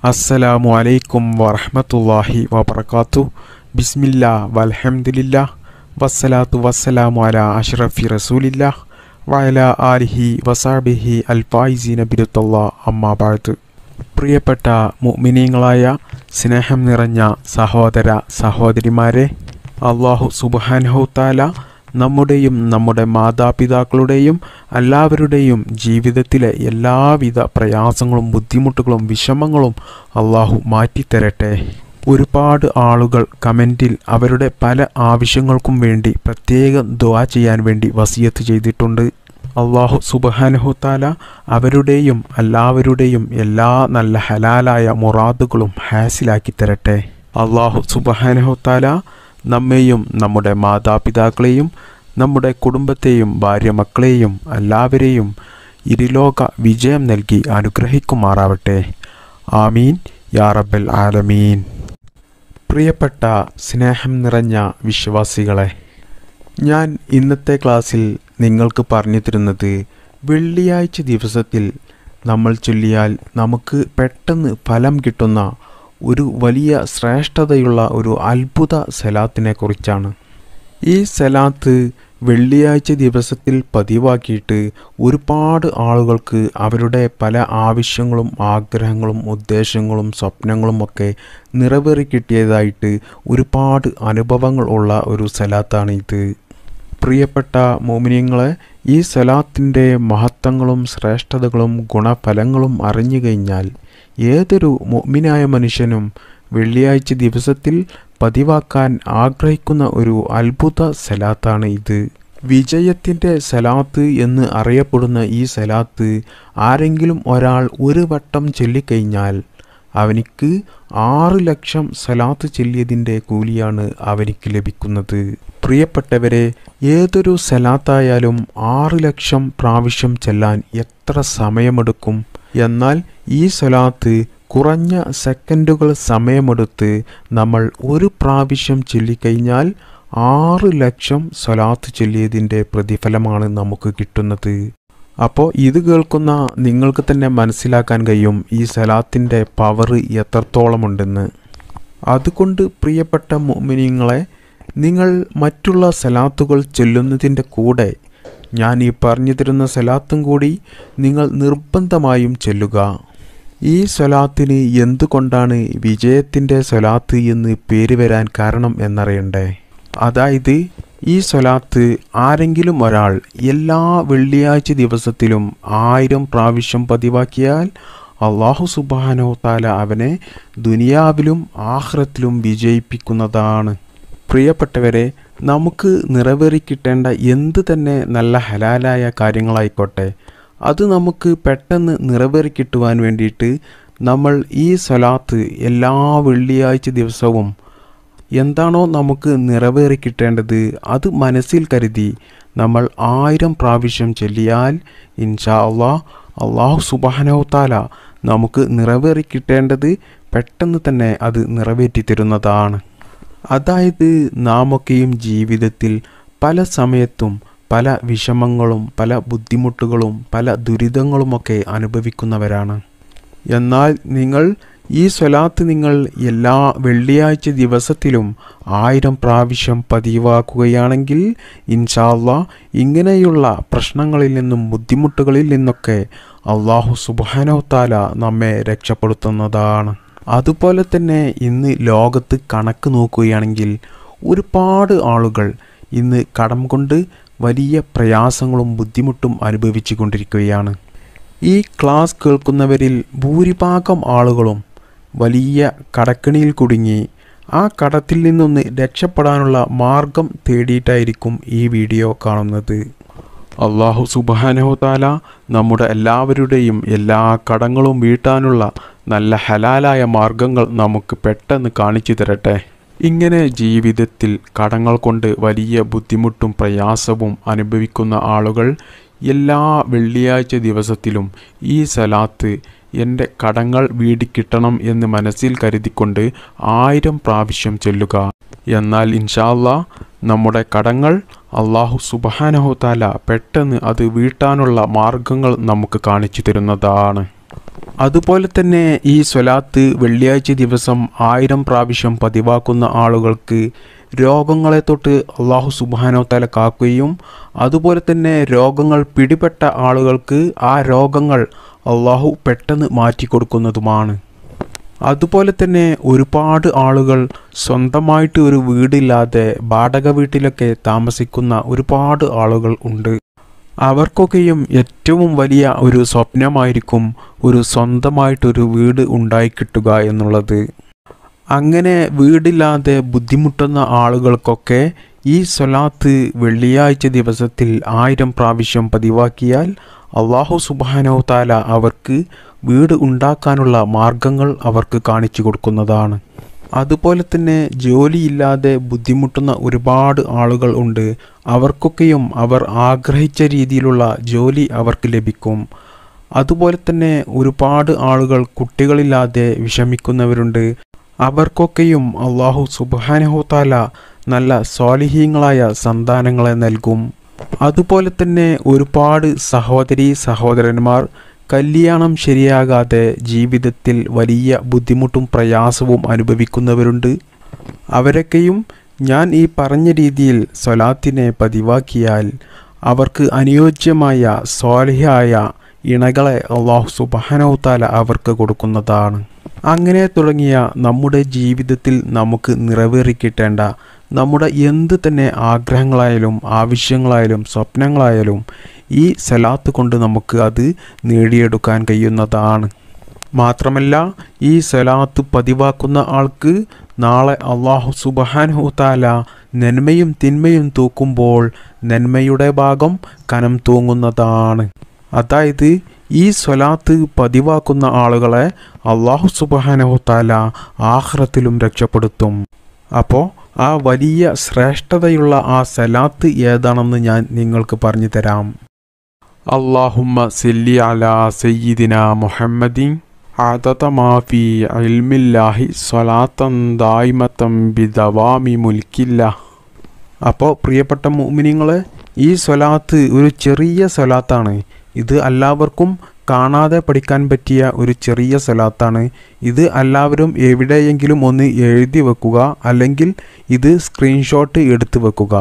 അസ്സലാമു അലൈക്കും വറഹ്മത്തുള്ളാഹി വബറകാതുഹു. ബിസ്മില്ലാ വൽഹംദുലില്ലാ വസ്സലാത്തു വസ്സലാമു അലാ അഷ്റഫി റസൂലില്ലാ വഅലാ ആലിഹി വസഹ്ബിഹി അൽ ഫായിസീന ബിറദ്ദല്ലാഹ് അമ്മാ ബഅദ്. പ്രിയപ്പെട്ട മുഅ്മിനീങ്ങളായ സ്നേഹം നിറഞ്ഞ സഹോദര സഹോദരിമാരെ, അല്ലാഹു സുബ്ഹാനഹു തആല നമ്മുടെയും നമ്മുടെ മാതാപിതാക്കളുടെയും എല്ലാവരുടെയും ജീവിതത്തിലെ എല്ലാവിധ പ്രയാസങ്ങളും ബുദ്ധിമുട്ടുകളും വിഷമങ്ങളും അള്ളാഹു മാറ്റിത്തരട്ടെ. ഒരുപാട് ആളുകൾ കമൻറ്റിൽ അവരുടെ പല ആവശ്യങ്ങൾക്കും വേണ്ടി പ്രത്യേകം ദുആ ചെയ്യാൻ വേണ്ടി വസിയത്ത് ചെയ്തിട്ടുണ്ട്. അള്ളാഹു സുബ്ഹാനഹു തആല അവരുടെയും എല്ലാവരുടെയും എല്ലാ നല്ല ഹലാലായ മുറാദുകളും ഹാസിലാക്കി തരട്ടെ. അള്ളാഹു സുബ്ഹാനഹു തആല നമ്മെയും നമ്മുടെ മാതാപിതാക്കളെയും നമ്മുടെ കുടുംബത്തെയും ഭാര്യ മക്കളെയും എല്ലാവരെയും ഇരുലോക വിജയം നൽകി അനുഗ്രഹിക്കുമാറാവട്ടെ. ആമീൻ യാ റബ്ബൽ ആലമീൻ. പ്രിയപ്പെട്ട സ്നേഹം നിറഞ്ഞ വിശ്വാസികളെ, ഞാൻ ഇന്നത്തെ ക്ലാസ്സിൽ നിങ്ങൾക്ക് പറഞ്ഞു തരുന്നത് വെള്ളിയാഴ്ച ദിവസത്തിൽ നമ്മൾ ചൊല്ലിയാൽ നമുക്ക് പെട്ടെന്ന് ഫലം കിട്ടുന്ന ഒരു വലിയ ശ്രേഷ്ഠതയുള്ള ഒരു അത്ഭുത സലാത്തിനെ കുറിച്ചാണ്. ഈ സലാത്ത് വെള്ളിയാഴ്ച ദിവസത്തിൽ പതിവാക്കിയിട്ട് ഒരുപാട് ആളുകൾക്ക് അവരുടെ പല ആവശ്യങ്ങളും ആഗ്രഹങ്ങളും ഉദ്ദേശങ്ങളും സ്വപ്നങ്ങളും ഒക്കെ നിറവേറി കിട്ടിയതായിട്ട് ഒരുപാട് അനുഭവങ്ങൾ ഉള്ള ഒരു സലാത്താണ് ഇത്. പ്രിയപ്പെട്ട മുഅ്മിനീങ്ങളെ, ഈ സലാത്തിൻ്റെ മഹത്വങ്ങളും ശ്രേഷ്ഠതകളും ഗുണഫലങ്ങളും അറിഞ്ഞു കഴിഞ്ഞാൽ ഏതൊരു മുഅ്മിനായ മനുഷ്യനും വെള്ളിയാഴ്ച ദിവസത്തിൽ പതിവാക്കാൻ ആഗ്രഹിക്കുന്ന ഒരു അത്ഭുത സലാത്താണ് ഇത്. വിജയത്തിൻ്റെ സലാത്ത് എന്ന് അറിയപ്പെടുന്ന ഈ സലാത്ത് ആരെങ്കിലും ഒരാൾ ഒരു വട്ടം ചൊല്ലിക്കഴിഞ്ഞാൽ അവനിക്ക് 6 ലക്ഷം സലാത്ത് ചൊല്ലിയതിൻ്റെ കൂലിയാണ് അവനിക്ക് ലഭിക്കുന്നത്. പ്രിയപ്പെട്ടവരെ, ഏതൊരു സലാത്തായാലും 6 ലക്ഷം പ്രാവശ്യം ചെല്ലാൻ എത്ര സമയമെടുക്കും? എന്നാൽ ഈ സലാത്ത് കുറഞ്ഞ സെക്കൻഡുകൾ സമയമെടുത്ത് നമ്മൾ ഒരു പ്രാവശ്യം ചൊല്ലിക്കഴിഞ്ഞാൽ 6 ലക്ഷം സലാത്ത് ചൊല്ലിയതിൻ്റെ പ്രതിഫലമാണ് നമുക്ക് കിട്ടുന്നത്. അപ്പോൾ ഇത് കേൾക്കുന്ന നിങ്ങൾക്ക് തന്നെ മനസ്സിലാക്കാൻ കഴിയും ഈ സലാത്തിൻ്റെ പവർ എത്രത്തോളമുണ്ടെന്ന്. അതുകൊണ്ട് പ്രിയപ്പെട്ട മുഅ്മിനീങ്ങളെ, നിങ്ങൾ മറ്റുള്ള സലാത്തുകൾ ചൊല്ലുന്നതിൻ്റെ കൂടെ ഞാൻ ഈ പറഞ്ഞു തരുന്ന സലാത്തും കൂടി നിങ്ങൾ നിർബന്ധമായും ചൊല്ലുക. ഈ സലാത്തിന് എന്തുകൊണ്ടാണ് വിജയത്തിൻ്റെ സലാത്ത് എന്ന് പേര് വരാൻ കാരണം എന്നറിയണ്ടേ? അതായത് ഈ സലാത്ത് ആരെങ്കിലും ഒരാൾ എല്ലാ വെള്ളിയാഴ്ച ദിവസത്തിലും 1000 പ്രാവശ്യം പതിവാക്കിയാൽ അല്ലാഹു സുബ്ഹാനഹു തആല അവനെ ദുനിയാവിലും ആഖിറത്തിലും വിജയിപ്പിക്കുന്നതാണ്. പ്രിയപ്പെട്ടവരെ, നമുക്ക് നിറവേറി കിട്ടേണ്ട എന്ത് തന്നെ നല്ല ഹലാലായ കാര്യങ്ങളായിക്കോട്ടെ, അത് നമുക്ക് പെട്ടെന്ന് നിറവേറി കിട്ടുവാൻ വേണ്ടിയിട്ട് നമ്മൾ ഈ സലാത്ത് എല്ലാ വെള്ളിയാഴ്ച ദിവസവും എന്താണോ നമുക്ക് നിറവേറി കിട്ടേണ്ടത് അത് മനസ്സിൽ കരുതി നമ്മൾ 1000 പ്രാവശ്യം ചൊല്ലിയാൽ ഇൻഷാ അല്ലാഹു സുബ്ഹാനഹു തആല നമുക്ക് നിറവേറി കിട്ടേണ്ടത് പെട്ടെന്ന് തന്നെ അത് നിറവേറ്റി തരുന്നതാണ്. അതായത് നാമൊക്കെയും ജീവിതത്തിൽ പല സമയത്തും പല വിഷമങ്ങളും പല ബുദ്ധിമുട്ടുകളും പല ദുരിതങ്ങളുമൊക്കെ അനുഭവിക്കുന്നവരാണ്. എന്നാൽ നിങ്ങൾ ഈ സ്വലാത്ത് നിങ്ങൾ എല്ലാ വെള്ളിയാഴ്ച ദിവസത്തിലും 1000 പ്രാവശ്യം പതിവാക്കുകയാണെങ്കിൽ ഇൻഷാ അല്ലാഹ് ഇങ്ങനെയുള്ള പ്രശ്നങ്ങളിൽ നിന്നും ബുദ്ധിമുട്ടുകളിൽ നിന്നൊക്കെ അല്ലാഹു സുബ്ഹാനഹു തആല നമ്മെ രക്ഷപ്പെടുത്തുന്നതാണ്. അതുപോലെ തന്നെ ഇന്ന് ലോകത്ത് കണക്ക് നോക്കുകയാണെങ്കിൽ ഒരുപാട് ആളുകൾ ഇന്ന് കടം കൊണ്ട് വലിയ പ്രയാസങ്ങളും ബുദ്ധിമുട്ടും അനുഭവിച്ചു കൊണ്ടിരിക്കുകയാണ്. ഈ ക്ലാസ് കേൾക്കുന്നവരിൽ ഭൂരിഭാഗം ആളുകളും വലിയ കടക്കെണിയിൽ കുടുങ്ങി ആ കടത്തിൽ നിന്നൊന്ന് രക്ഷപ്പെടാനുള്ള മാർഗം തേടിയിട്ടായിരിക്കും ഈ വീഡിയോ കാണുന്നത്. അല്ലാഹു സുബ്ഹാനഹു തആല നമ്മുടെ എല്ലാവരുടെയും എല്ലാ കടങ്ങളും വീട്ടാനുള്ള നല്ല ഹലാലായ മാർഗങ്ങൾ നമുക്ക് പെട്ടെന്ന് കാണിച്ചു തരട്ടെ. ഇങ്ങനെ ജീവിതത്തിൽ കടങ്ങൾ കൊണ്ട് വലിയ ബുദ്ധിമുട്ടും പ്രയാസവും അനുഭവിക്കുന്ന ആളുകൾ എല്ലാ വെള്ളിയാഴ്ച ദിവസത്തിലും ഈ സലാത്ത് എൻ്റെ കടങ്ങൾ വീടിക്കിട്ടണം എന്ന് മനസ്സിൽ കരുതിക്കൊണ്ട് 1000 പ്രാവശ്യം ചൊല്ലുക. എന്നാൽ ഇൻഷാ അല്ലാഹ് നമ്മുടെ കടങ്ങൾ അള്ളാഹു സുബ്ഹാനഹു തആല പെട്ടെന്ന് അത് വീട്ടാനുള്ള മാർഗങ്ങൾ നമുക്ക് കാണിച്ചു തരുന്നതാണ്. അതുപോലെ തന്നെ ഈ സ്വലാത്ത് വെള്ളിയാഴ്ച ദിവസം 1000 പ്രാവശ്യം പതിവാക്കുന്ന ആളുകൾക്ക് രോഗങ്ങളെ തൊട്ട് അള്ളാഹു സുബ്ഹാനഹു തആല കാക്കുകയും അതുപോലെ തന്നെ രോഗങ്ങൾ പിടിപെട്ട ആളുകൾക്ക് ആ രോഗങ്ങൾ അള്ളാഹു പെട്ടെന്ന് മാറ്റിക്കൊടുക്കുന്നതുമാണ്. അതുപോലെ തന്നെ ഒരുപാട് ആളുകൾ സ്വന്തമായിട്ട് ഒരു വീടില്ലാതെ വാടക വീട്ടിലൊക്കെ താമസിക്കുന്ന ഒരുപാട് ആളുകൾ ഉണ്ട്. അവർക്കൊക്കെയും ഏറ്റവും വലിയ ഒരു സ്വപ്നമായിരിക്കും ഒരു സ്വന്തമായിട്ടൊരു വീട് ഉണ്ടായിക്കിട്ടുക എന്നുള്ളത്. അങ്ങനെ വീടില്ലാതെ ബുദ്ധിമുട്ടുന്ന ആളുകൾക്കൊക്കെ ഈ സ്വലാത്ത് വെള്ളിയാഴ്ച ദിവസത്തിൽ 1000 പ്രാവശ്യം പതിവാക്കിയാൽ അള്ളാഹു സുബ്ഹാനഹു തആല അവർക്ക് വീട് ഉണ്ടാക്കാനുള്ള മാർഗങ്ങൾ അവർക്ക് കാണിച്ചു കൊടുക്കുന്നതാണ്. അതുപോലെ തന്നെ ജോലിയില്ലാതെ ബുദ്ധിമുട്ടുന്ന ഒരുപാട് ആളുകൾ ഉണ്ട്. അവർക്കൊക്കെയും അവർ ആഗ്രഹിച്ച രീതിയിലുള്ള ജോലി അവർക്ക് ലഭിക്കും. അതുപോലെ തന്നെ ഒരുപാട് ആളുകൾ കുട്ടികളില്ലാതെ വിഷമിക്കുന്നവരുണ്ട്. അവർക്കൊക്കെയും അള്ളാഹു സുബ്ഹാനഹു തആല നല്ല സ്വാലിഹീങ്ങളായ സന്താനങ്ങളെ നൽകും. അതുപോലെ തന്നെ ഒരുപാട് സഹോദരീ സഹോദരന്മാർ കല്യാണം ശരിയാകാതെ ജീവിതത്തിൽ വലിയ ബുദ്ധിമുട്ടും പ്രയാസവും അനുഭവിക്കുന്നവരുണ്ട്. അവരൊക്കെയും ഞാൻ ഈ പറഞ്ഞ രീതിയിൽ സ്വലാത്തിനെ പതിവാക്കിയാൽ അവർക്ക് അനുയോജ്യമായ സ്വാലിഹായ ഇണകളെ അള്ളാഹു സുബ്ഹാനഹു തആല അവർക്ക് കൊടുക്കുന്നതാണ്. അങ്ങനെ തുടങ്ങിയ നമ്മുടെ ജീവിതത്തിൽ നമുക്ക് നിറവേറിക്കിട്ടേണ്ട നമ്മുടെ എന്ത് തന്നെ ആഗ്രഹങ്ങളായാലും ആവശ്യങ്ങളായാലും സ്വപ്നങ്ങളായാലും ഈ സ്വലാത്ത് കൊണ്ട് നമുക്ക് അത് നേടിയെടുക്കാൻ കഴിയുന്നതാണ്. മാത്രമല്ല ഈ സ്വലാത്ത് പതിവാക്കുന്ന ആൾക്ക് നാളെ അള്ളാഹു സുബ്ഹാനഹു തആല നന്മയും തിന്മയും തൂക്കുമ്പോൾ നന്മയുടെ ഭാഗം കനം തൂങ്ങുന്നതാണ്. അതായത് ഈ സ്വലാത്ത് പതിവാക്കുന്ന ആളുകളെ അള്ളാഹു സുബ്ഹാനഹു തആല ആഖിറത്തിലും രക്ഷപ്പെടുത്തും. അപ്പോൾ ആ വലിയ ശ്രേഷ്ഠതയുള്ള ആ സ്വലാത്ത് ഏതാണെന്ന് ഞാൻ നിങ്ങൾക്ക് പറഞ്ഞു തരാം. അല്ലാഹുമ്മ സല്ലി അലാ സയ്യിദിന മുഹമ്മദിൻ അദദ മാ ഫീ ഇൽമില്ലാഹി സ്വലാത്തൻ ദായിമത്തൻ ബിദവാമി മുൽക്കില്ലാഹ്. അപ്പോൾ പ്രിയപ്പെട്ട മുഅ്മിനീങ്ങളെ, ഈ സ്വലാത്ത് ഒരു ചെറിയ സ്വലാത്താണ്. ഇത് എല്ലാവർക്കും കാണാതെ പഠിക്കാൻ പറ്റിയ ഒരു ചെറിയ സ്വലാത്താണ്. ഇത് എല്ലാവരും എവിടെയെങ്കിലും ഒന്ന് എഴുതി വെക്കുക, അല്ലെങ്കിൽ ഇത് സ്ക്രീൻഷോട്ട് എടുത്ത് വെക്കുക.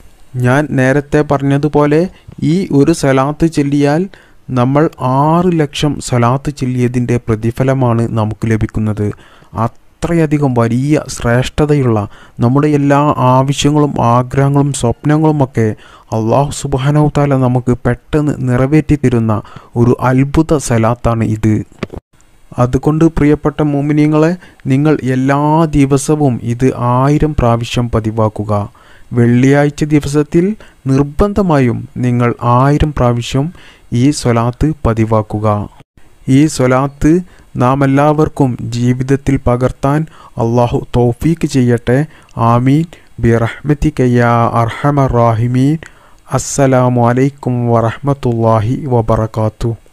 ഞാൻ നേരത്തെ പറഞ്ഞതുപോലെ ഈ ഒരു സ്വലാത്ത് ചൊല്ലിയാൽ നമ്മൾ 6 ലക്ഷം സ്വലാത്ത് ചൊല്ലിയതിൻ്റെ പ്രതിഫലമാണ് നമുക്ക് ലഭിക്കുന്നത്. അത്രയധികം വലിയ ശ്രേഷ്ഠതയുള്ള നമ്മുടെ എല്ലാ ആവശ്യങ്ങളും ആഗ്രഹങ്ങളും സ്വപ്നങ്ങളുമൊക്കെ അള്ളാഹു സുബ്ഹാനഹു തആല നമുക്ക് പെട്ടെന്ന് നിറവേറ്റി തരുന്ന ഒരു അത്ഭുത സ്വലാത്താണ് ഇത്. അതുകൊണ്ട് പ്രിയപ്പെട്ട മുഅ്മിനീങ്ങളെ, നിങ്ങൾ എല്ലാ ദിവസവും ഇത് 1000 പ്രാവശ്യം പതിവാക്കുക. വെള്ളിയാഴ്ച ദിവസത്തിൽ നിർബന്ധമായും നിങ്ങൾ 1000 പ്രാവശ്യം ഈ സ്വലാത്ത് പതിവാക്കുക. ഈ സ്വലാത്ത് നാം എല്ലാവർക്കും ജീവിതത്തിൽ പകർത്താൻ അള്ളാഹു തൗഫീക്ക് ചെയ്യട്ടെ. ആമീൻ ബിറഹ്മതിക യാ അർഹമർ റാഹിമീൻ. അസ്സലാമു അലൈക്കും വറഹ്മത്തുള്ളാഹി വബറകാതുഹു.